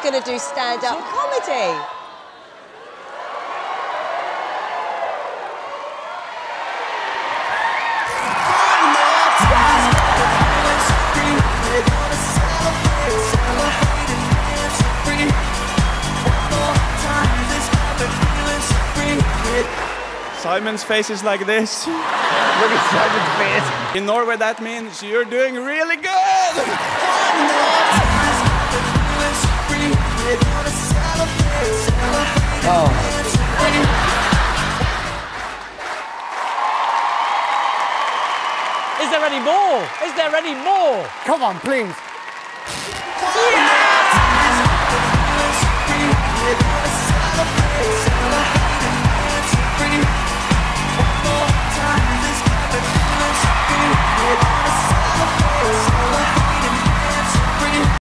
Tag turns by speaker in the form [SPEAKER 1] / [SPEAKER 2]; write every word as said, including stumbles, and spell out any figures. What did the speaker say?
[SPEAKER 1] going to do stand-up comedy.
[SPEAKER 2] Simon's face is like this.
[SPEAKER 3] Look at Simon's face.
[SPEAKER 2] In Norway, that means you're doing really good.
[SPEAKER 3] Oh.
[SPEAKER 4] Is there any more? Is there any more?
[SPEAKER 3] Come on, please.
[SPEAKER 4] Yeah!